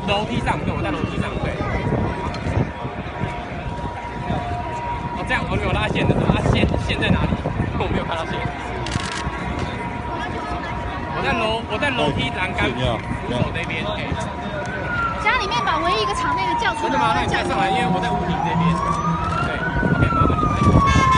楼梯上，对，我在楼梯上，对。哦，这样，我有拉线的，啊，线在哪里？我没有看到线。我在楼梯栏杆扶手这边。 家里面把唯一一个场内的叫出来。 真的吗？那你再上来，因为我在屋顶这边。对 ，OK，麻烦你。